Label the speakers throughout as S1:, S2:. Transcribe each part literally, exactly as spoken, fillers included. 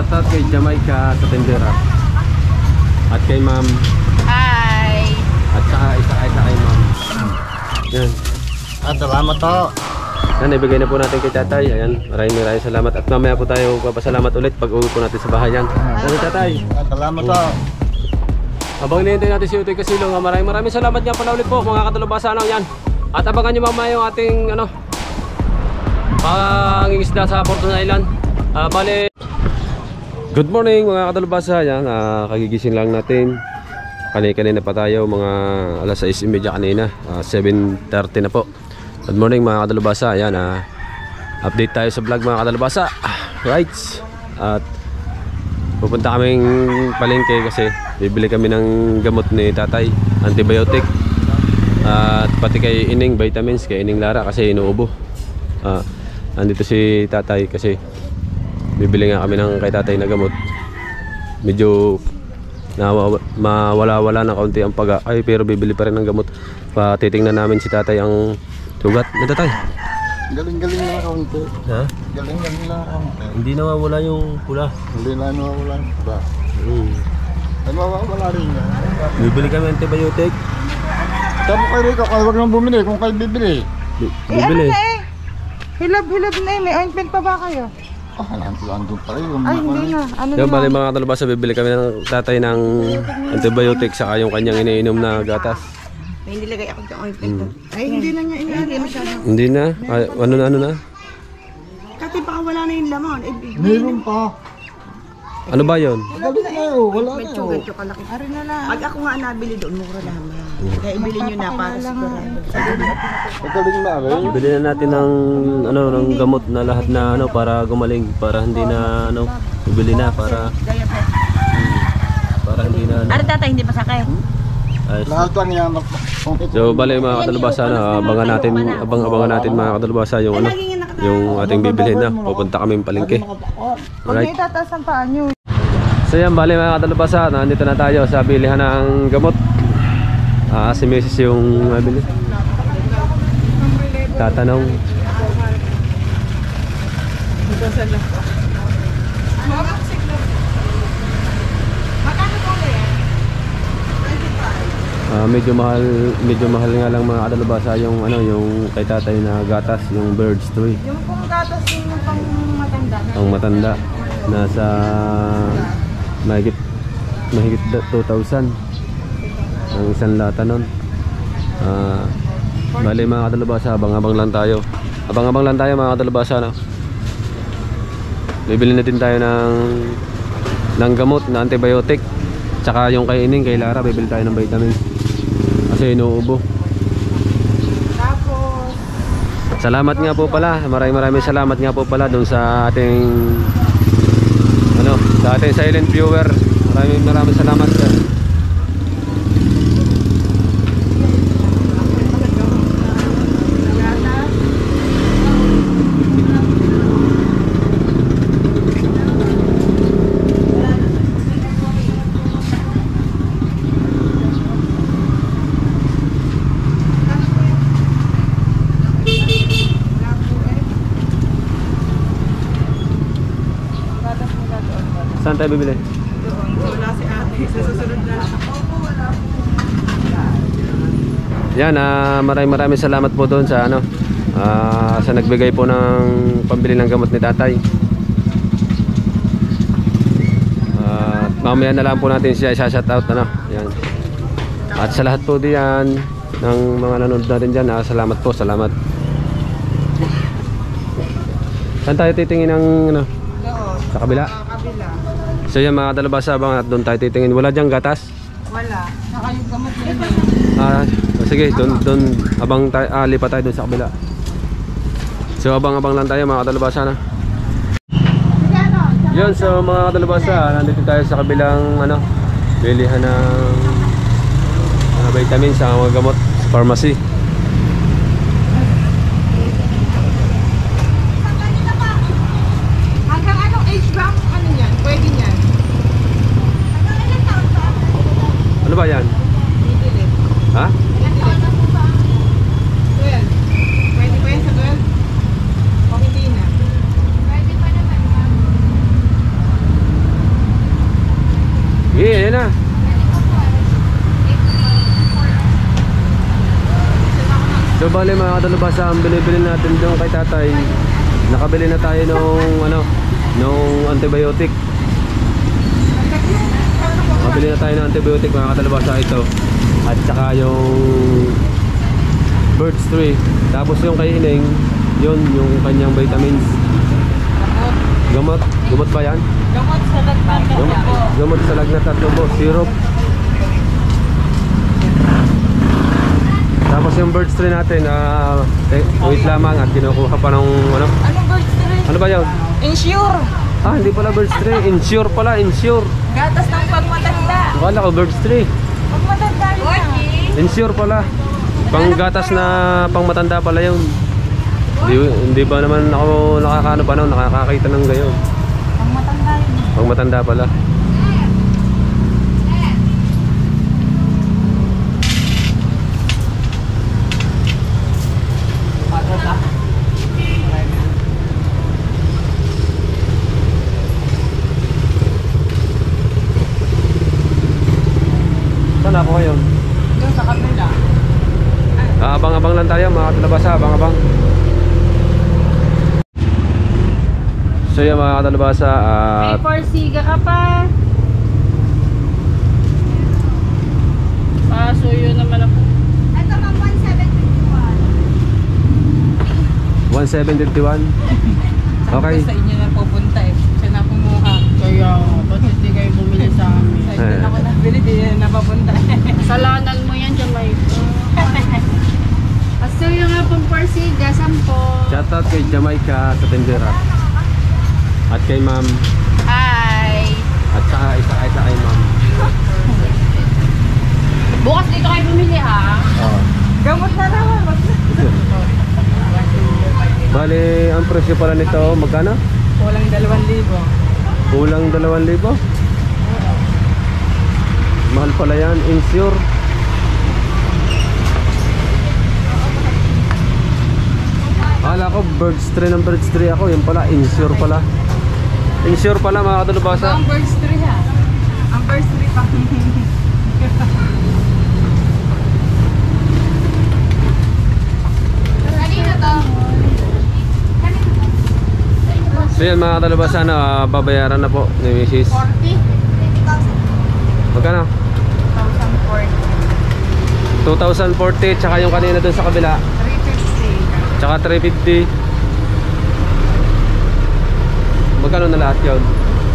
S1: shoutout kay Jamaica Tatendera. At kay ma'am.
S2: Hi!
S1: At saka isa isa kay ma'am. Yan.
S3: At salamat to.
S1: Yan, ibigay na po natin kay tatay. Ayan, maraming maraming salamat. At mamaya po tayo papasalamat ulit pag uwi po natin sa bahay yan. Yan, tatay.
S3: At salamat to.
S1: Habang nihintay natin si Utoy Casilong, maraming maraming salamat nga pala ulit po mga katulubasa. Ano, yan. At abangan nyo mamaya yung ating ano, pangingisda sa Fortune Island. Uh, bale, good morning mga katulubasa. Yan, uh, kagigising lang natin. Kanina-kanina pa tayo, mga alas sais trenta kanina, uh, seven thirty na po. Good morning mga katulubasa. Ayan, uh, update tayo sa vlog mga katulubasa. Right. At pupunta kaming palengke kasi bibili kami ng gamot ni tatay, antibiotic. At pati kay Ining, vitamins kay Ining Lara kasi inuubo. uh, Andito si tatay kasi bibili nga kami ng kay tatay na gamot. Medyo mawala-wala na kaunti ang paga ay, pero bibili pa rin ng gamot. Patitingnan namin si tatay ang sugat ni tatay.
S3: Galing-galing na kaunti.
S1: Ha?
S3: Galing-galing na kaunti.
S1: Hindi nawawala yung pula.
S3: Hindi na nawawala yung pula.
S1: Hmm.
S3: Ay mawawala rin yan.
S1: Bibili kami antibiotic.
S3: Sabi kayo Rico, kaya huwag nang bumili kung kayo bibili.
S1: Bi-
S2: Eh, ano
S1: Bibili.
S2: na eh? Hilab-hilab na eh. May ointment pa ba kayo?
S3: Ah, nandun pa rin.
S2: Ay, hindi na. Ano
S1: Yung
S2: na?
S1: bali mga katalabasa, bibili kami ng tatay ng antibiotic saka yung kanyang iniinom na gatas.
S2: May nilagay ako ng ointment. Ay, hindi na niya iniinom. Hindi masyado.
S1: Hindi na? Ay, ano na ano na?
S2: Kasi baka wala na yung laman. Eh,
S3: Meron pa.
S1: Ano ba yun?
S3: Galing na yun. Wala na
S2: medyo,
S3: yun.
S2: medyo kalaki. Ari na lang. Pag ako nga nabili doon, mura naman. Kaya ibili nyo na para sigurado.
S3: Magaling na rin.
S1: Bibili na natin ng ano ng gamot na lahat na ano para gumaling, para hindi na ano, bibili na para hmm, para hindi na ano.
S2: Ari tata, hindi pa sakay.
S1: Ayos.
S3: Lahat lang yan.
S1: So bali mga katalabasa na abangan natin, abang-abangan natin mga katalabasa yung ano, yung ating bibilhin na. Pupunta kami ng palengke.
S2: Huwag niyo itataas ang paa nyo.
S1: So yan, bali mga katalabasa, nandito na tayo sa bilihan ng gamot. Ah, si Missus yung mabili. Tatanong. Ah, medyo mahal, medyo mahal nga lang mga katalabasa yung ano, yung kay tatay na gatas, yung Birds Toy.
S2: Yung pong gatas yung pang matanda.
S1: Ang matanda nasa mahigit mahigit two thousand ang isang lata nun. Ah, bali mga katalabasa, abang-abang lang tayo. Abang-abang lang tayo mga katalabasa, no? Bibili na din tayo ng ng gamot na antibiotic. Tsaka yung kay Ining, kay Lara, bibili tayo ng vitamin. Kasi inuubo.
S2: Tapos,
S1: Salamat nga po pala. Maraming maraming salamat nga po pala doon sa ating ano, sa ating silent viewer. Maraming maraming salamat dyan. Saan tayo bibili?
S2: wala si ate. Sa susunod na lang.
S1: Yan, uh, maraming maraming salamat po doon sa ano, uh, sa nagbigay po ng pambili ng gamot ni tatay. Uh, mamaya na lang po natin siya isa-shout out, ano. Yan. At sa lahat po diyan ng mga nanonood natin dyan, uh, salamat po, salamat. Saan tayo titingin ng ano? Sa kabila?
S2: Kabila.
S1: So yan mga katalabasa, abang at doon tayo titingin. Wala diyang gatas?
S2: Wala. Saka yung gamot nila.
S1: Ah, sige, doon doon abang tayo, ah, lipat tayo doon sa kabila. So abang-abang lang tayo mga katalabasa na. Yun, so mga katalabasa, nandito tayo sa kabilang ano, bilihan ng uh, vitamins sa mga gamot sa pharmacy.
S2: Hanggang anong age ba? Ano yan? Pwede yan?
S1: Ano ba yan?
S2: Bibili.
S1: Ha?
S2: twelve. Pwede pa yan sa twelve? O hindi na? Pwede pa naman.
S1: bali mga kadalubasa, ang binibili natin doon kay tatay, nakabili na tayo nung ano, nung antibiotic. Nakabili na tayo ng antibiotic mga kadalubasa ito. At saka yung Birds three. Tapos yung kay Ineng, yun yung kanyang vitamins. Gamot. Gamot ba yan?
S2: Gamot sa lagnat.
S1: Gamot, gamot sa lagnat at lumbo. Syrup. Tapos yung Birds three natin, uh, wait lamang at kinukuha pa ng ano?
S2: Anong birds three?
S1: Ano ba yun?
S2: Insure.
S1: Ah, hindi pala Birds three. Insure pala, insure.
S2: Gatas ng pagmatanda.
S1: Akala ko Birds three.
S2: Pagmatanda yun.
S1: Insure pala. Panggatas na pangmatanda pala yun. Hindi, hindi ba naman ako nakakaano pa noon, nakakakita ng gayon.
S2: Pagmatanda yun.
S1: Pangmatanda pala. Saan ako ngayon?
S2: Doon sa kabila.
S1: Ah, abang-abang lang tayo mga katalabasa, abang-abang. So yun mga katalabasa,
S4: May
S1: at
S4: porsiga ka pa. Ah, so yun naman ako.
S2: Ito ma'am, one seven five one.
S1: one seven five one. Okay.
S2: Sa inyo na pupunta eh. Siya na kumuha.
S4: Kaya, ba't hindi kayo bumili sa amin?
S2: Sa inyo na ako nabili, di na napapunta.
S4: Kasalanan mo yan, Jamaica. So yung nga pong porsiga, sampo.
S1: Shoutout kay Jamaica sa Tendera. At kay ma'am.
S4: Hi!
S1: At saka isa isa kay ma'am.
S4: Bukas dito kayo bumili ha?
S1: Oh.
S2: Gamot na naman.
S1: Bali, ang presyo pala nito, magkano?
S2: Kulang dalawang libo.
S1: Kulang dalawang libo. Mahal pala yan, insure. Akala ko birds three ng birds three ako, yun pala, insure pala. Insure pala mga katalabasa.
S2: Ang birds three ha. Ang birds three pa.
S4: Kanina to?
S1: So yan mga katalabasa na uh, babayaran na po ni Missus
S4: forty?
S1: Magkano? two thousand forty, tsaka yung kanina dun sa kabila,
S2: three fifty.
S1: tsaka three fifty. Magkano na lahat yun?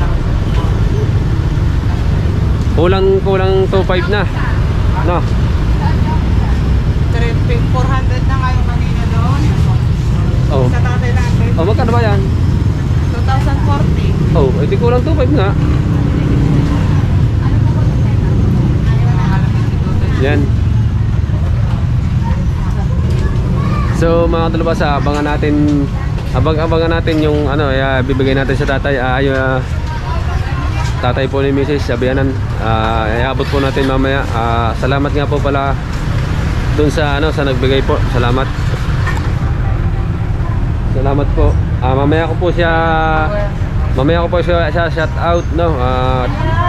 S1: Kulang, kulang two five na. No?
S2: four hundred na nga yung kanina doon.
S1: Oh.
S2: Sa tatay lang.
S1: Oh, magkano ba yan?
S2: two thousand forty.
S1: Oh, edi kulang two five nga. Yan. So mga talabasa, abangan natin, abang-abangan natin yung ano, uh, bibigay natin sa tatay. Uh, ay, uh, tatay po ni Missus Sabianan. Uh, iabot po natin mamaya. Uh, salamat nga po pala dun sa ano, sa nagbigay po. Salamat. Salamat po. Uh, mamaya ko po siya mamaya ko po siya, siya shout out, no. Uh,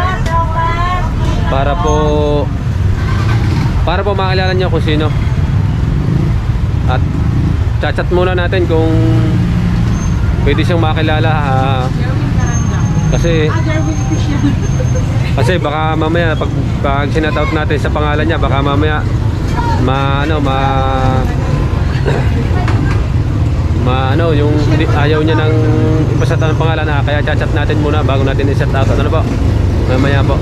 S1: para po para po makilala niyo kung sino. At chat-chat muna natin kung pwede siyang makilala, uh, kasi kasi baka mamaya pag, pag sinatout natin sa pangalan niya, baka mamaya ma ano ma ma ano yung hindi, ayaw niya nang ipasat ang pangalan, ha? Kaya chat-chat natin muna bago natin i-set out. Ano po? Mamaya po.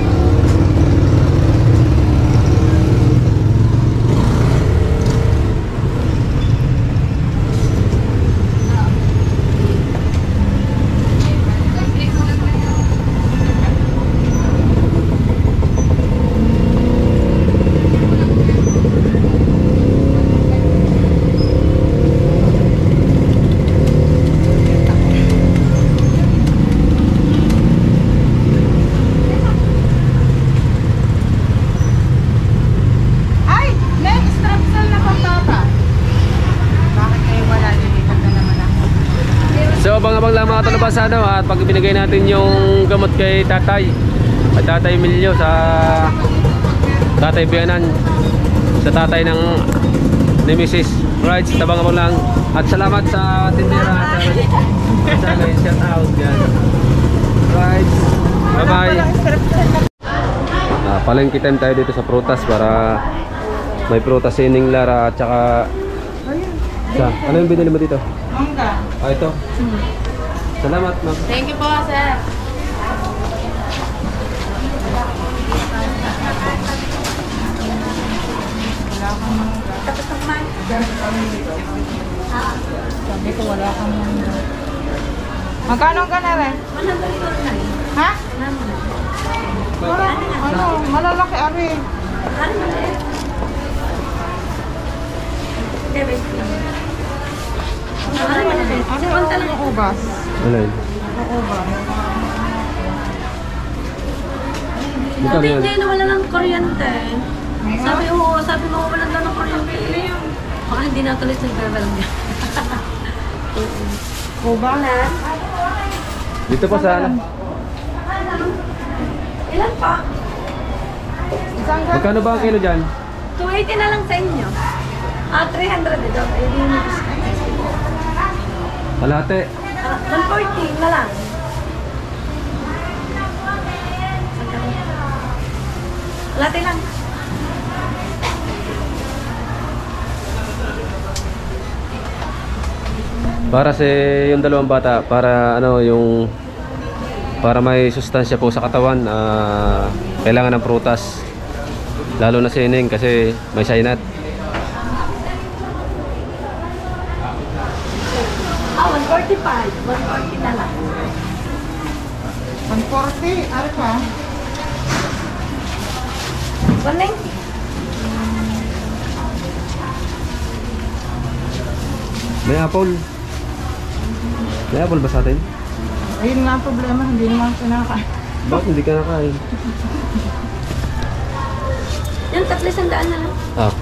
S2: Ay! Next strapsel na pagtata. Bakit kayo wala? Lilipat na naman ako.
S1: So abang-abang lang mga talabasa, no? At pag binigay natin yung gamot kay tatay, at tatay Emilio, sa tatay Bianan, sa tatay ng ni Missus Right, tabang mo lang. At salamat sa tindera. Sa guys, shout out yan. Right. Bye bye. Ah, palengke time tayo dito sa prutas para may prutas si Ning Lara at saka sa, ano yung binili mo dito?
S2: Mangga.
S1: Ah, ito. Salamat, ma'am.
S4: Thank you po, sir. Tapos naman.
S2: Sabi ko wala kang mangga. Magkano ka na rin? Ha? Parang, ano, malalaki ari. Ano ang ubas?
S1: Ano yun?
S2: Ang ubas.
S1: Dito
S5: Sabi
S1: yan.
S5: hindi, nawala ng kuryente. Sabi, oo, sabi mo, wala daw ng kuryente. Baka hindi natuloy sa travel niya.
S2: Ubas?
S1: Dito po sa ano?
S5: Ilan pa?
S2: Isang ganito.
S1: Magkano ba ang kilo dyan?
S5: two eighty na lang sa inyo. Ah, three hundred ito. Ayun yung
S1: Kalate.
S5: ah, one forty na lang. Lati lang.
S1: Para sa yung dalawang bata, para ano yung para may sustansya po sa katawan, ah, kailangan ng prutas. Lalo na si Ning kasi may sinat.
S5: Ah, one forty-five. one forty na lang.
S2: one forty. Ano pa?
S5: one ninety.
S1: May apple. May apple ba sa atin?
S2: Ayun nga ang problema, hindi naman kinakain.
S1: Bakit hindi ka nakain?
S5: Yan, tatlo sandaan na lang.
S1: Ah.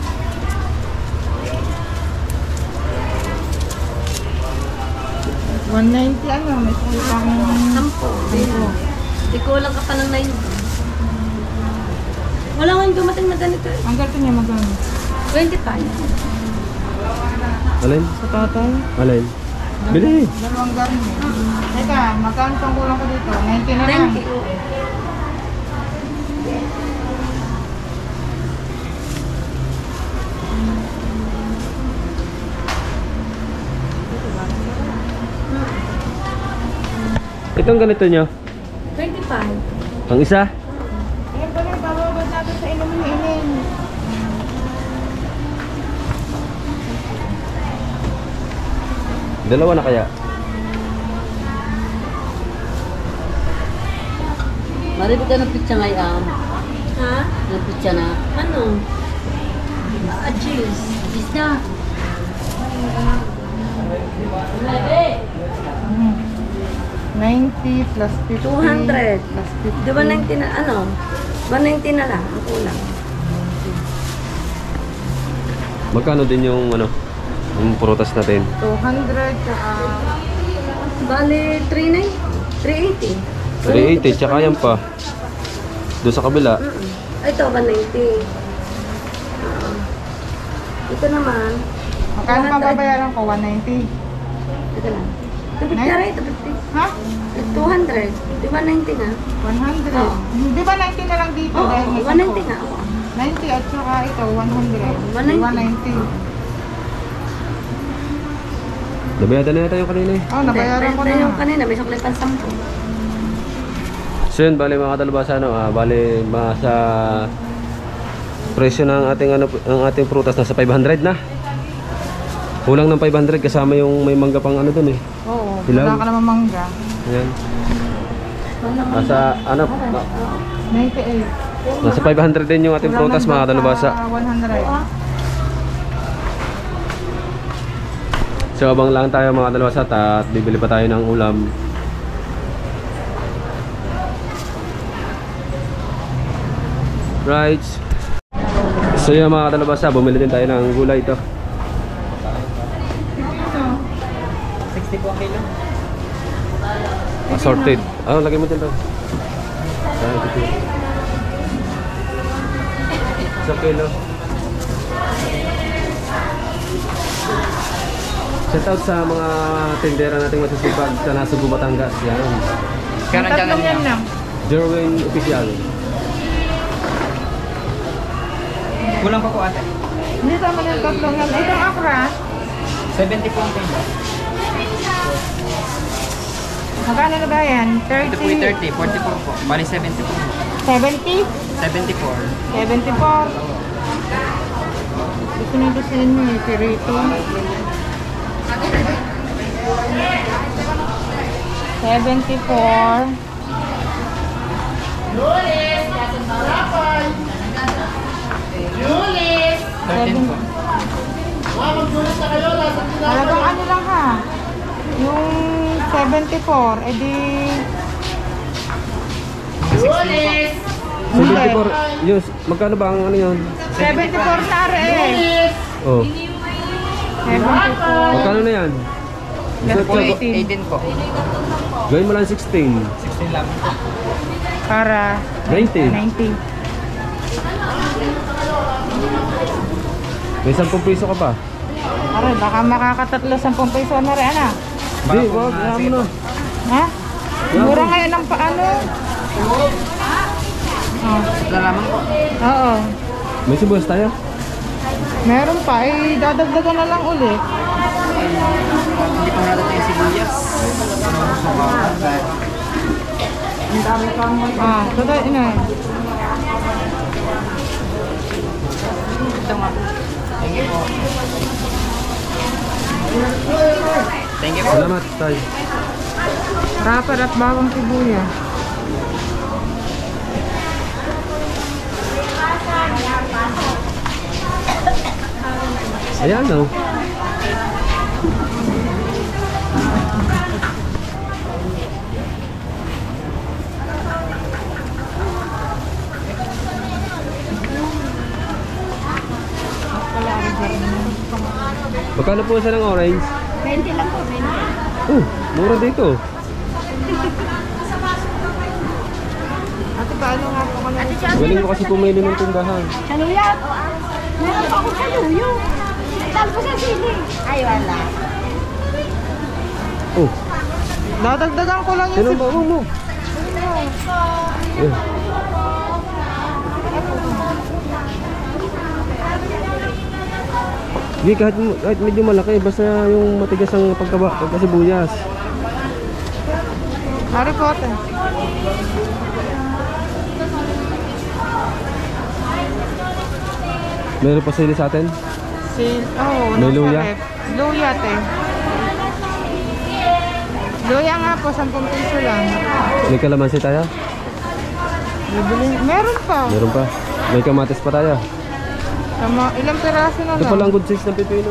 S2: one ninety ano, may kulang.
S5: Sampo. Dito. Di ko lang ka pa ng ninety. Wala nga yung dumating na ganito eh.
S2: Ang gato niya magano.
S5: twenty-five.
S1: Alin?
S2: Sa tatay.
S1: Alin? Bili.
S2: Dalawang garin eh. Teka, magkano pang kulang ko dito? ninety na lang.
S5: ninety.
S1: Itong ganito nyo?
S5: twenty-five.
S1: Ang isa?
S2: Ayun pala, bababad natin sa inumin ni Inin.
S1: Dalawa na kaya?
S6: Marami ka ng pizza ngayon.
S5: Ha?
S6: Ng pizza na.
S5: Ano? Ah, cheese.
S6: Cheese na.
S2: ninety plus fifty.
S5: two hundred.
S2: Plus fifty.
S5: Di ba ninety na, ano? one ninety na lang, ang kulang.
S1: Magkano din yung ano? Yung prutas natin?
S2: two hundred, tsaka
S5: Bali, three ninety. three eighty.
S1: three eighty, tsaka yan pa. Doon sa kabila.
S5: Mm-mm. Ito, one ninety. Ah. Ito naman.
S2: magkano pa babayaran ko? one ninety.
S5: Ito lang. two fifty na rin, two fifty.
S2: Ha?
S5: two hundred. Di ba ninety nga?
S2: one hundred.
S5: Oo.
S2: Di ba ninety na lang dito?
S5: Oo,
S2: dahil may
S5: one ninety
S2: sampo?
S5: nga ako.
S2: ninety at saka ito, one hundred.
S5: one ninety.
S2: one ninety.
S1: Nabayadan na yata yung kanina eh.
S2: Oh, nabayaran ko
S5: Ito
S2: na.
S5: yung kanina, may sukli pang sampo.
S1: So yun, bali mga katalabasa, ano, ah, bali mga sa presyo ng ating ano, ng ating prutas nasa five hundred na. Kulang ng five hundred kasama yung may mangga pang ano dun eh.
S2: Oo,
S1: Ilan?
S2: wala ka naman mangga.
S1: Ayan. Nasa ano, na-
S2: ninety-eight.
S1: nasa five hundred din yung ating prutas mga katalabasa.
S2: one hundred.
S1: So abang lang tayo mga katalabasa at bibili pa tayo ng ulam. Right. So yun mga katalabasa, bumili din tayo ng gulay ito.
S2: sixty po ang kilo.
S1: Assorted. Ah, lagay mo dyan to. Sa kilo. Shout out sa mga tindera nating masisipag sa Nasugbu, Batangas. Yan.
S2: Yung tatlong yan lang.
S1: Jerwin Official.
S2: Kulang pa po ate. Hindi tama na yung tatlong yan. Itong okra.
S7: seventy po ang kilo.
S2: Magkano na ba yan?
S7: Ito po yung
S2: thirty?
S7: thirty, forty-four po. Bali seventy po.
S2: seventy?
S7: seventy-four.
S2: seventy-four. Gusto nyo gusto nyo eh, pirito. seventy-four.
S7: thirteen po.
S2: Talagang ano lang ha. Yung seventy-four, edi...
S1: seventy-four. Yun, magkano ba ang ano yun?
S2: seventy-four na rin.
S1: Oh.
S2: seventy-four.
S1: Magkano na yan?
S2: Plus
S1: Gusto-
S2: eighteen.
S7: eighteen po.
S1: Gawin mo lang sixteen.
S7: sixteen lang po.
S2: Para
S1: ninety.
S2: ninety.
S1: May ten piso ka pa.
S2: Aray, baka makakatatlo sa ten piso na rin, ano?
S1: Hindi, wag. Kaya mo na.
S2: Ha? Mura ngayon ng paano? Oh.
S7: Lalaman po.
S2: Oo.
S1: May sibuyas tayo?
S2: Meron pa, eh, dadagdagan na lang ulit.
S7: Hindi pa natin yung sibuyas.
S2: Ah, totoo, ina.
S7: Ito nga po. Thank you po. Thank you po.
S1: Salamat, tay.
S2: Rapper at bawang sibuyas.
S1: Ayan, no. Magkano po isa ng orange?
S6: twenty lang po, twenty.
S1: Oh, mura dito.
S2: Ate, paano nga po ka lang?
S1: Galing mo kasi pumili ng tindahan.
S6: Saluyat! Meron pa ako saluyo. Tapos sa sili. Ay, wala.
S1: Oh,
S2: Dadagdagan ko lang yung
S1: sino
S2: sib...
S1: ba mo? Eh. Hindi, kahit, kahit medyo malaki, basta yung matigas ang pagkaba, pagkasibuyas.
S2: Harry Potter.
S1: Meron pa sili sa atin?
S2: Si... Oh,
S1: May
S2: nasa
S1: luya?
S2: ref. Luya, te. Luya nga po, ten piso lang.
S1: May kalamansi tayo?
S2: Bibili. Meron pa.
S1: Meron pa. May kamatis pa tayo.
S2: Tama, ilang piraso na
S1: Ito
S2: lang.
S1: pala ang good size ng pipino.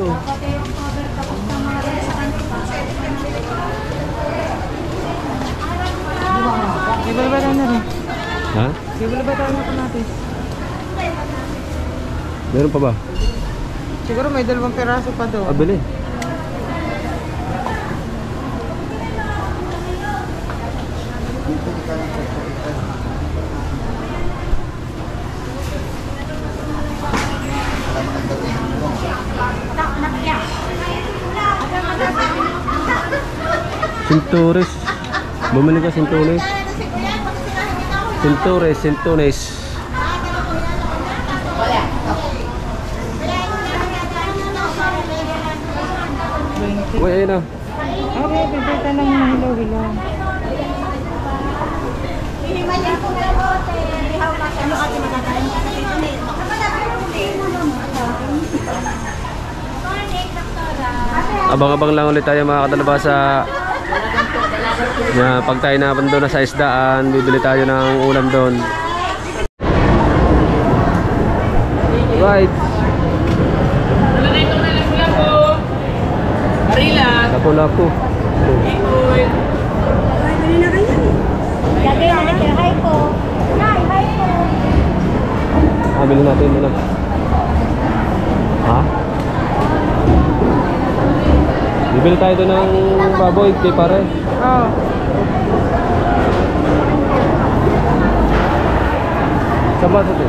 S2: Ibalbatan na rin.
S1: Ha?
S2: Ibalbatan na po natin.
S1: Meron pa ba?
S2: Siguro may dalawang piraso pa doon.
S1: Ah, bili. Sintures. Bumili ka sintunes. Sintures, sintunes. Uy, ayun na.
S2: Okay, bibita ng hilaw-hilaw. Abang-abang lang ulit tayo mga kadalabasa. Na pag tayo napunta na sa isdaan, bibili tayo ng ulam doon. Right. Lapo-lapo.
S6: Lagay na natin. Hi po. Hi, hi po.
S1: Ah, bilhin natin muna. Ha? Bibili tayo doon ng baboy kay pare.
S2: Oo.
S1: Saan ba ito?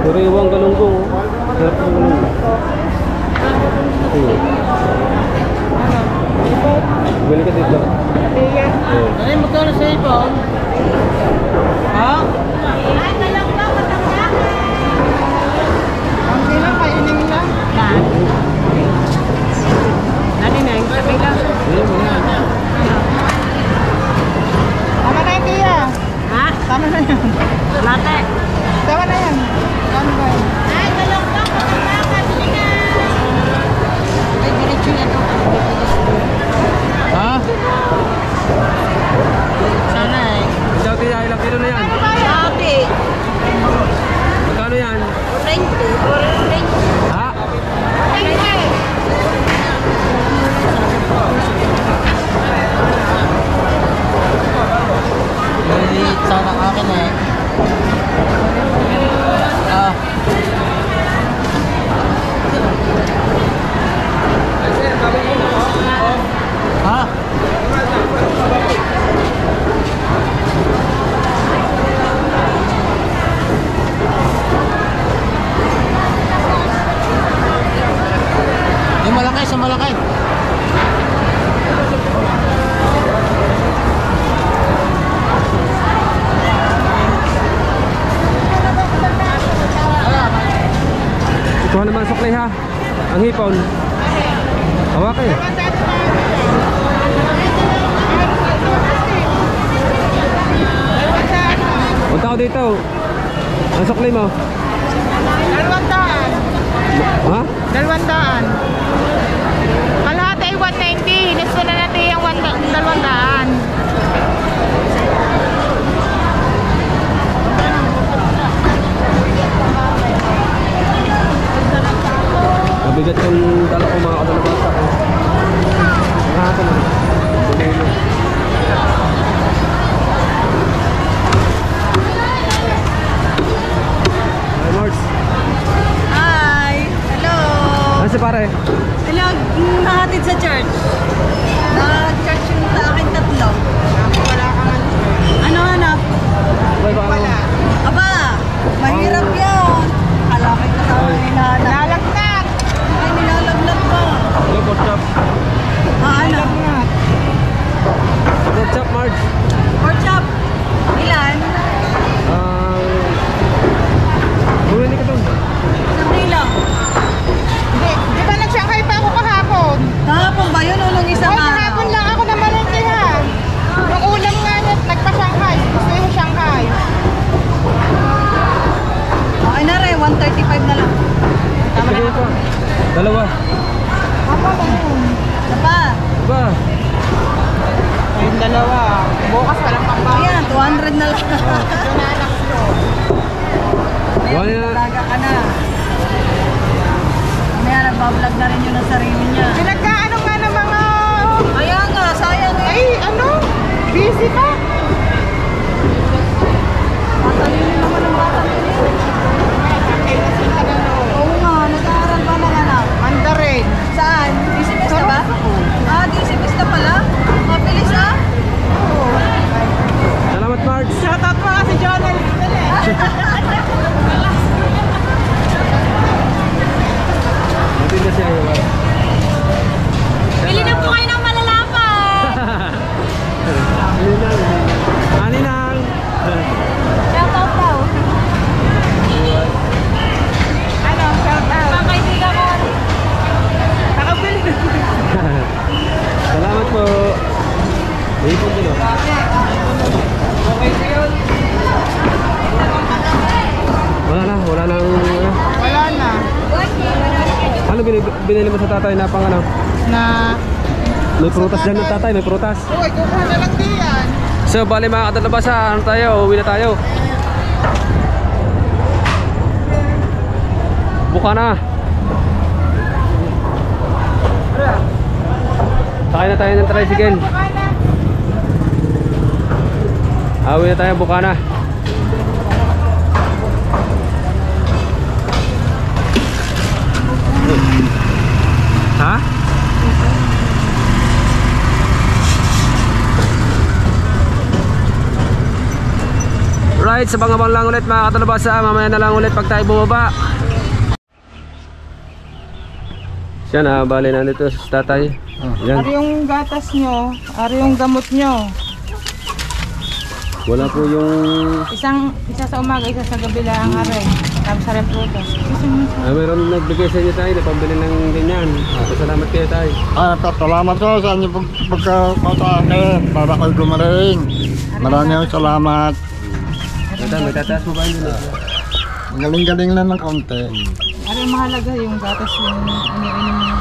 S1: Sariwang galunggong. Oh. Sarap ng galunggong. Hmm. Bili ka dito. Oh.
S7: Ay, magkano sa ipon? Ha?
S6: Ay, talang ba? Matangga.
S7: Ang bilang, kainin lang. Saan? Nani na, yung sabi lang.
S1: Ayun, mga.
S7: Tama na yung tiya. Ha? Tama na yan. Late. Tama na yan. Tama ba yan?
S6: Ay, talang ba? Matangga. Bili na.
S7: Ay, diretso yan. Ha? Sana eh.
S1: Ikaw, tiya, ilang kilo na yan?
S5: Ate,
S1: Magkano yan?
S5: twenty or twenty.
S1: Ha?
S7: Maliit sana akin eh. Ah. Ha? Yung malaki, sa malaki.
S1: Ikuha naman sukli ha. Ang hipon. Hawak eh. Punta ako dito. Ang sukli mo.
S7: Dalawang daan.
S1: Ha?
S7: Dalawang daan. Kalahati ay one ninety. Hinis na natin yung one da- dalawang daan.
S1: Mabigat yung dala ko mga kadalabasa ko. Mga ako na. Hi, Mars.
S5: Hi! Hello!
S1: Ano si pare?
S5: Hello, nahatid sa church. Na-church yung sa akin tatlo.
S7: Wala ka man.
S5: Ano hanap?
S1: Bye bye.
S7: Wala.
S5: Aba, mahirap yun. Kalaki kasama nilalag.
S7: Lalagnat.
S5: Ay, nilalagnat pa.
S1: Hello, pork chop.
S5: Ah, ano?
S1: Pork chop, Marge.
S5: Pork chop. Ilan?
S1: Ah, bumili ka doon.
S5: Isang kilo.
S7: Di, di ba nag-Shanghai pa ako kahapon?
S5: Kahapon ba yun o nung isang
S7: Ay,
S5: araw?
S7: kahapon lang ako na malengke ha. Yung ulam nga niya, nagpa-Shanghai. Gusto yung Shanghai.
S5: Okay na rin, one thirty-five na lang.
S7: Tama na
S1: Sige
S7: ako.
S1: pa. Dalawa.
S7: Apa ba yun?
S5: Ano pa?
S1: Ba?
S7: Yung dalawa. Bukas walang pambahan.
S5: Ayan, two hundred na lang.
S7: Yung anak ko.
S1: Wala na.
S5: Talaga ka na. Mamaya nagbablog na rin yun ang sarili niya.
S7: Pinagkaano nga ng mga...
S5: Kaya nga, sayang eh.
S7: Ay, ano? Busy pa?
S5: Matalino naman ang bata nila. Oo nga, nag-aaral pa na anak.
S7: Mandarin.
S5: Saan? D C Pista ba? Ah, D C Pista pala? Mabilis ah.
S1: Salamat, Marge.
S7: Shoutout mo nga si Jonel.
S1: Matinda siya.
S6: Bili na po kayo ng malalapa.
S1: Aninang.
S6: Shout out daw.
S7: Ano? Shoutout.
S6: Mga kaibigan ko.
S7: Nakabili.
S1: Salamat po. Ipon din oh. Wala na, wala nang ano.
S7: Wala na.
S1: Ano binili, binili mo sa tatay na pang ano?
S7: Na...
S1: May prutas dyan ng tatay, may prutas.
S7: Uy, kukuha na lang diyan.
S1: So, bali mga katalabasa, ano tayo? Uwi na tayo. Buka na. Sakay na tayo ng tricycle. Ah, uwi na tayo, buka na. Ha?
S2: Alright, sa abang lang ulit mga katalabasa. Mamaya na lang ulit pag tayo bumaba. Siya na, bali na dito sa tatay. Yan.
S7: Ari yung gatas nyo, ari yung gamot nyo.
S2: Wala po yung...
S7: Isang, isa sa umaga, isa sa gabi lang ang ari. Tapos sa reprutas.
S2: Ah, mayroon nagbigay sa inyo tayo na pambili ng ganyan. Ah, salamat kayo tayo.
S3: Ah, salamat ko sa inyo pag pagkakatakin para kayo gumaling. Maraming salamat.
S2: Tata, may tataas mo ba yun?
S3: Galing-galing lang ng kaunti.
S7: Ari yung mahalaga yung gatas yung iniinom nyo.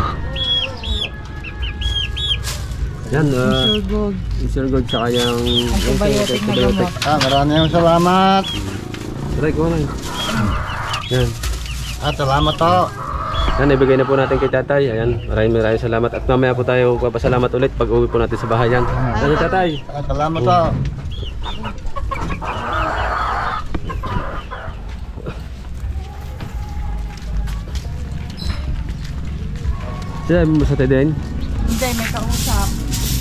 S2: Yan, ah,
S7: Sure good.
S2: Sir God, tsaka yung...
S7: Antibiotic na gamot.
S3: Ah, maraming salamat.
S2: Try ko lang. Yan.
S3: Ah, salamat to.
S2: Yan, ibigay na po natin kay tatay. Ayan, maraming maraming salamat. At mamaya po tayo papasalamat ulit pag uwi po natin sa bahay yan. Yan, tatay.
S3: Ah, salamat to.
S2: Siya, mo sa tayo din.
S7: Hindi, may kausap.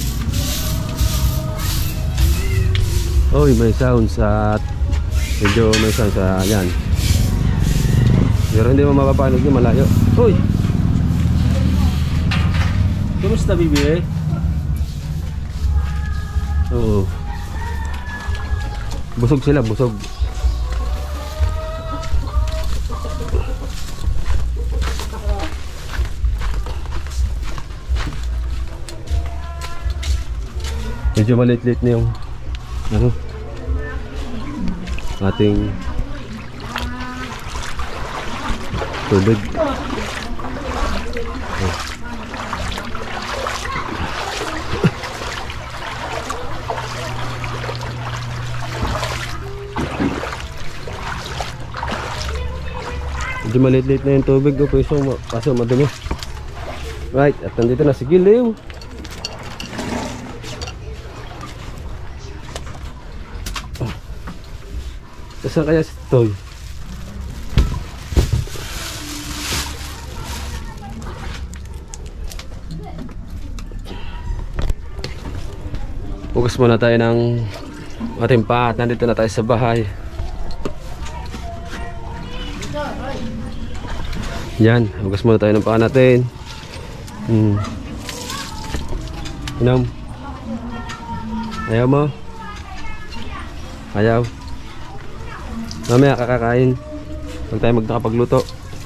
S2: Oy, may sound sa... Medyo may sound sa... Yan. Pero hindi mo mapapanog yung malayo. Uy! Kumusta, bibi? Oo. Busog sila, busog. Medyo malit-lit na yung ano ating tubig. Oh. Medyo malit-lit na yung tubig ko, kaso, kaso madumi. Right, at nandito na si Giliw. Saan kaya si Toy? Hugas muna tayo ng ating paa at nandito na tayo sa bahay. Yan, hugas muna tayo ng paa natin. Hmm. Inom. Ayaw mo? Ayaw. Mamaya kakakain pag tayo magkakapagluto.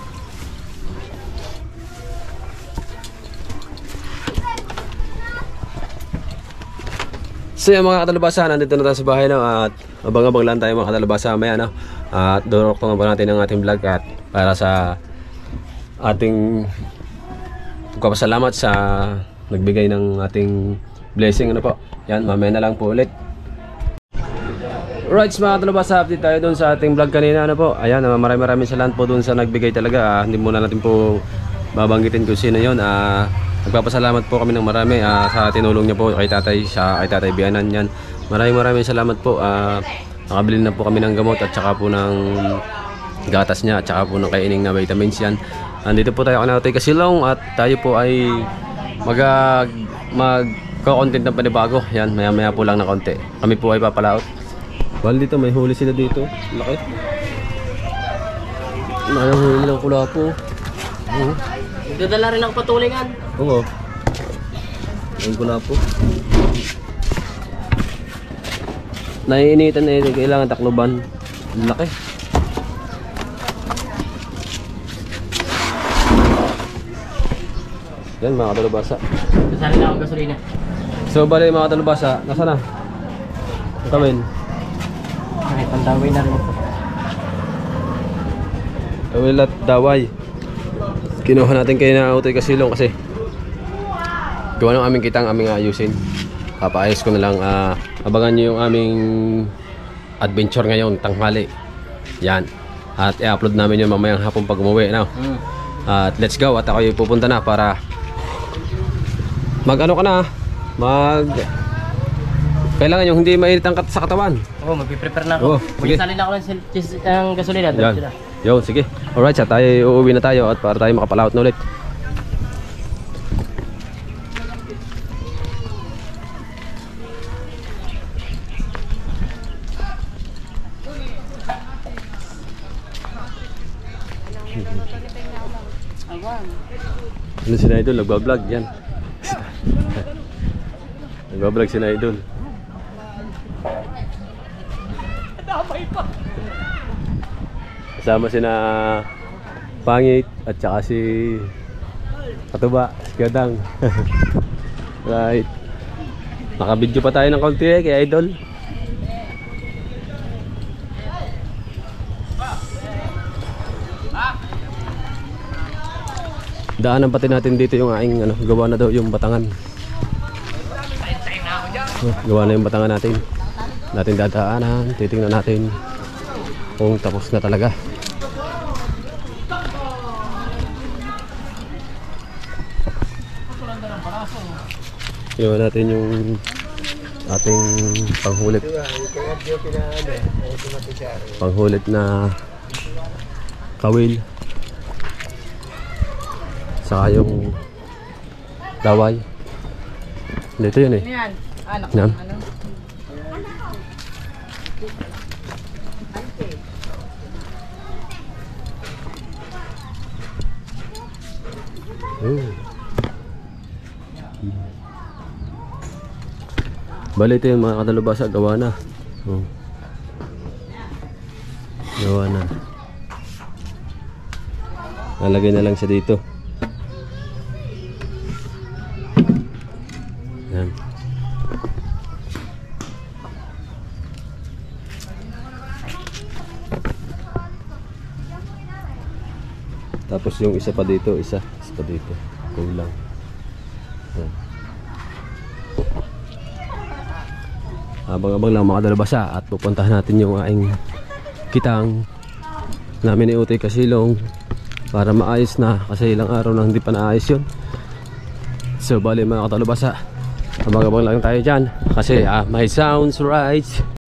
S2: So yung mga katalabasa, nandito na tayo sa bahay no? At abang-abang lang tayo mga katalabasa mamaya no? At durok na ba natin ang ating vlog at para sa ating pagpapasalamat sa nagbigay ng ating blessing ano po. Yan, mamaya na lang po ulit. Alright mga katalabasa, update tayo dun sa ating vlog kanina ano po. Ayan, maraming maraming salamat po dun sa nagbigay talaga. ah, Hindi muna natin po babanggitin kung sino yun. ah, Nagpapasalamat po kami ng marami ah, sa tinulong niya po kay tatay, sa kay tatay Bianan yan. Maraming maraming salamat po. ah, Nakabili na po kami ng gamot at saka po ng gatas niya at saka po ng kaining na vitamins yan. Andito po tayo kanatoy Kasilong at tayo po ay mag uh, mag-content ng panibago. Yan, maya maya po lang na konti. Kami po ay papalaot. Well, dito may huli sila dito. Laki. Nayahuli nilang kulapo. Oo.
S5: Nagdadala rin ako patulingan.
S2: Oo. Ayun kulapo. Naiinitan na ito. Kailangan takloban. Laki. Yan mga katalabasa.
S5: Sasali na akong gasolina.
S2: So bali mga katalabasa, nasa na? Tawin.
S5: Okay, pandaway na rin ito.
S2: Tawin at daway. Kinuha natin kayo na Utoy Kasilong kasi gawa ng aming kitang aming ayusin. Papaayos ko na lang. uh, Abangan nyo yung aming adventure ngayon, tanghali. Yan. At i-upload namin yun mamayang hapon pag umuwi no? mm. At let's go. At ako yung pupunta na para mag ano ka na, mag kailangan yung hindi mainit ang kat sa katawan.
S5: Oo, magpiprepare na ako.
S2: Oo, sige.
S5: Magsalin na ako ng, sil- ng gasolina.
S2: Yan. Yo, sige. Alright, sa tayo uuwi na tayo at para tayo makapalaot na ulit. Ano si Idol? Nagbablog yan. Nagbablog si Idol. Kasama si na Pangit at saka si Katuba, si Gadang. Right. Nakabidyo pa tayo ng konti eh kay Idol. Daanan pati natin dito yung aking ano, gawa na daw yung batangan. Gawa na yung batangan natin. Natin dadaanan, titingnan natin kung tapos na talaga. Iwan natin yung ating panghulit. Panghulit na kawil. Saka yung daway. Dito yun eh.
S7: Yan. Anak
S2: Yan.
S7: ano?
S2: Oh. Bali ito yung mga kadalubasa, gawa na. Oh. Gawa na. Nalagay na lang siya dito. Yan. Tapos yung isa pa dito, isa, isa pa dito. Kulang. Yan. Abang-abang lang mga dalabasa at pupuntahan natin yung aking kitang namin ni Utoy Kasilong para maayos na kasi ilang araw na hindi pa naayos yun. So bali mga katalabasa, abang-abang lang tayo dyan kasi ah, may sounds right.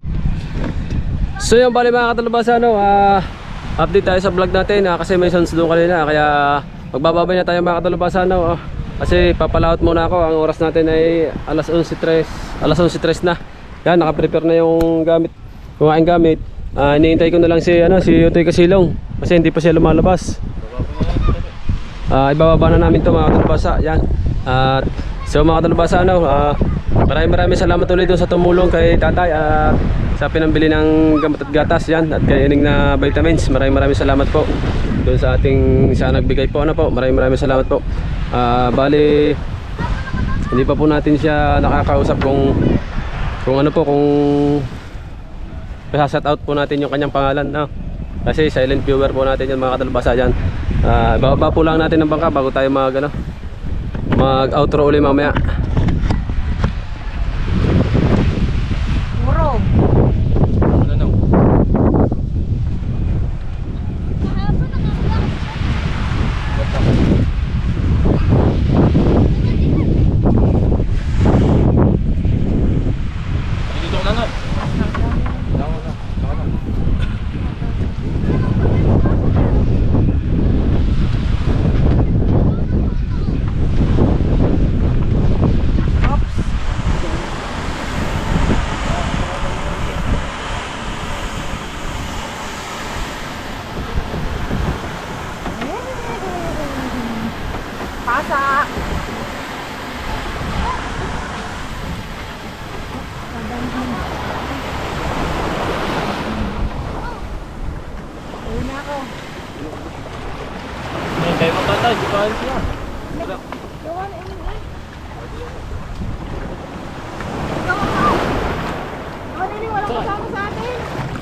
S2: So yung bali mga katalabasa, no, ah, update tayo sa vlog natin ah, kasi may sounds doon kanina kaya magbababay na tayo mga katalabasa, no, ah, kasi papalaot muna ako. Ang oras natin ay alas onse tres, alas onse tres na. Yan, naka-prepare na yung gamit, yung aking gamit. Uh, iniintay ko na lang si, ano, si Utoy Kasilong kasi hindi pa siya lumalabas. Uh, ibababa na namin ito mga katalabasa. Yan. At uh, so mga katalabasa, ano, uh, maraming maraming salamat ulit sa tumulong kay tatay at uh, sa pinambili ng gamot at gatas. Yan. At kay ining na vitamins. Maraming maraming salamat po doon sa ating sa nagbigay po. Ano po. Maraming maraming salamat po. Uh, bali, hindi pa po natin siya nakakausap kung Kung ano po, kung shout out po natin yung kanyang pangalan, no? Kasi silent viewer po natin yung mga katalabasa dyan. Uh, bababa po lang natin ng bangka bago tayo mag, ano, mag outro ulit mamaya.
S7: Puro.
S2: Ano no?
S7: Pasa. Uwi na ako.
S2: May kayo matatay, di ba siya?
S7: Gawa na yun eh. Gawa na yun, walang kasama sa atin.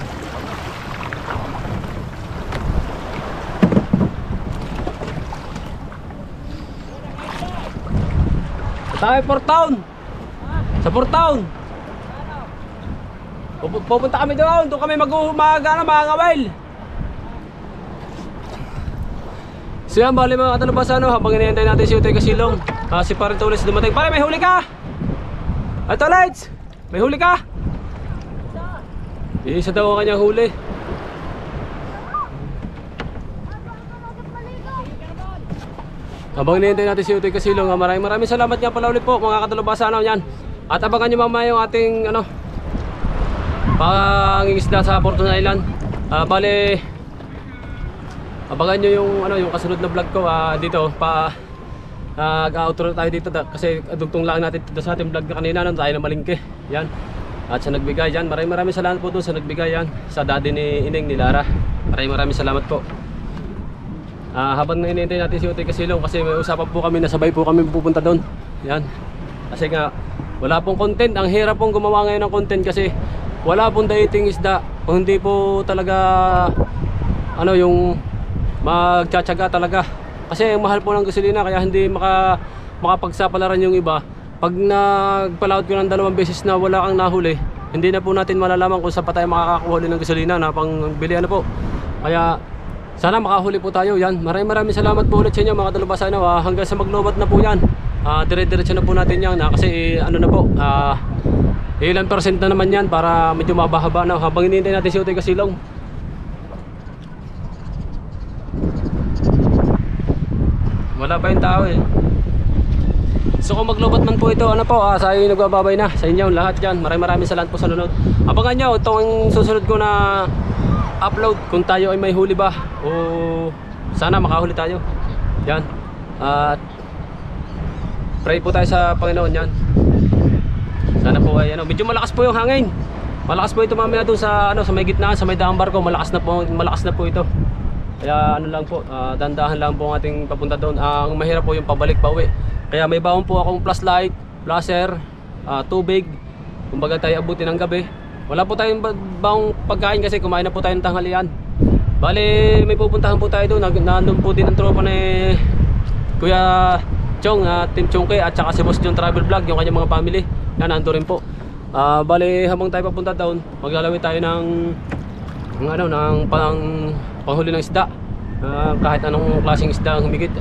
S2: Tayo Port Town. Sa Port Town. Pup- Pupunta kami doon, doon kami mag-umaga na mga kawil. So yan, bali mga katalabasa, no, habang hinihintay natin si Utoy Kasilong, ah, si Parang Tulis dumating. Pare, may huli ka! Ito, Lights! May huli ka! Isa daw ang kanyang huli. Habang hinihintay natin si Utoy Kasilong, ah, maraming maraming salamat nga pala ulit po mga katalabasa, no, yan. At abangan nyo mamaya yung ating ano, pangingisda sa Fortune Island. Ah, bali, abangan nyo yung ano, yung kasunod na vlog ko, ah, dito pa nag-outro tayo dito da, kasi dugtong lang natin dito sa ating vlog na kanina nung tayo na malingke. Yan. At sa nagbigay yan, maraming maraming salamat po doon sa nagbigay yan, sa daddy ni Ining ni Lara. Maraming maraming salamat po. Uh, habang hinihintay natin si Utoy Casilong, kasi may usapan po kami, nasabay po kami pupunta doon. Yan. Kasi nga wala pong content, ang hirap pong gumawa ngayon ng content kasi wala pong dating isda. Kung hindi po talaga ano yung magtsatsaga talaga. Kasi mahal po ng gasolina kaya hindi maka, makapagsapalaran yung iba. Pag nagpalaot ko ng dalawang beses na wala kang nahuli, hindi na po natin malalaman kung saan pa tayo makakakuha ng gasolina na pang bili ano po. Kaya sana makahuli po tayo. Yan. Maraming maraming salamat po ulit sa inyo mga dalubhasa. Ano, ah, hanggang sa maglobat na po yan. Ah, dire-diretso na po natin yan. Ah, kasi ano na po, ah, ilan percent na naman yan para medyo mabahaba na. Habang hinihintay natin si Utoy Casilong. Wala pa yung tao eh. So kung maglobat man po ito, ano po, ah, sa inyo nagbababay na sa inyo lahat dyan. Maraming maraming salamat po sa nanonood. Abangan nyo itong susunod ko na upload kung tayo ay may huli ba o sana makahuli tayo. Yan. At pray po tayo sa Panginoon yan. Sana po ay ano, medyo malakas po yung hangin. Malakas po ito mamaya doon sa ano, sa may gitna, sa may daang barko. Malakas na po, malakas na po ito. Kaya ano lang po, uh, dandahan lang po ang ating papunta doon. Uh, ang mahirap po yung pabalik pa uwi. Kaya may baon po akong flashlight, flasher, uh, tubig. Kumbaga tayo abutin ng gabi. Wala po tayong baong pagkain kasi kumain na po tayo ng tanghalian. Bali may pupuntahan po tayo doon. Nandun po din ang tropa ni Kuya Chong, uh, Team Chongke at saka si Boss John Travel Vlog, yung kanyang mga family. Yan, nandun rin po. Uh, bali habang tayo papunta doon, maglalawin tayo ng, ng ano, ng pang, panghuli ng isda. Uh, kahit anong klaseng isda ang humigit.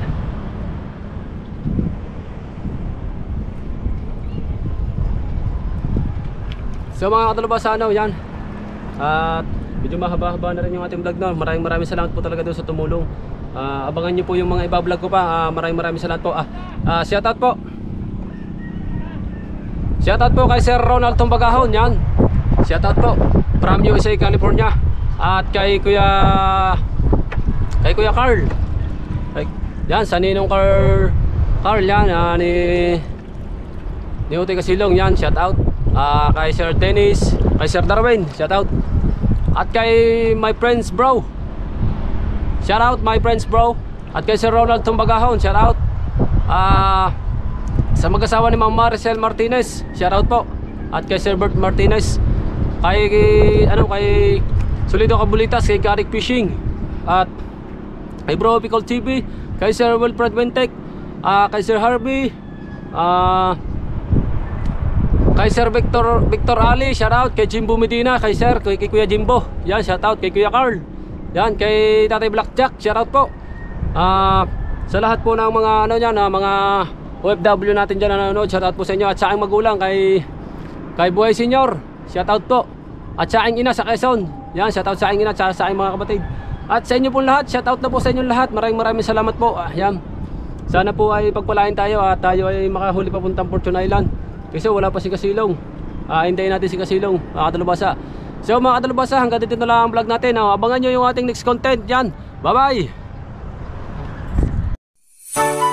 S2: So mga katalabasa, ano, yan. At medyo mahaba-haba na rin yung ating vlog na. Maraming maraming salamat po talaga doon sa tumulong. Uh, abangan nyo po yung mga iba-vlog ko pa. Uh, maraming maraming salamat po. Ah, uh, shoutout po. Shoutout po kay Sir Ronald Tumbagahon. Yan. Shoutout po from U S A, California. At kay Kuya Kay Kuya Carl. Kay, yan, sa ninong Carl Carl yan. Uh, ni Ni Utoy Casilong. Yan, shoutout. Uh, kay Sir Dennis, kay Sir Darwin, shout out. At kay my friends bro, shout out my friends bro. At kay Sir Ronald Tumbagahon, shout out. uh, Sa mag-asawa ni Ma'am Maricel Martinez, shout out po. At kay Sir Bert Martinez, kay, kay ano kay Solido Cabulitas, kay Karik Fishing, at kay Bro Pickle T V, kay Sir Wilfred Wentek, uh, kay Sir Harvey, uh, kay Sir Victor Victor Ali, shout out. Kay Jimbo Medina, kay Sir, kay, kay Kuya Jimbo, yan, shout out. Kay Kuya Carl, yan, kay Tatay Blackjack, shout out po. uh, Sa lahat po ng mga ano yan, uh, mga O F W natin dyan na nanonood, shout out po sa inyo. At sa aking magulang, kay Kay Buhay Senior, shout out po. At sa aking ina sa Quezon, yan, shout out sa aking ina at sa aking mga kapatid. At sa inyo po lahat, shout out na po sa inyo lahat. Maraming maraming salamat po. uh, Yan, sana po ay pagpalain tayo at tayo ay makahuli papuntang Fortune Island. Kasi wala pa si Casilong. uh, Hintayin natin si Casilong, mga katalubhasa. So mga katalubhasa, hanggang dito na lang ang vlog natin. uh, Abangan nyo yung ating next content. Yan, bye bye.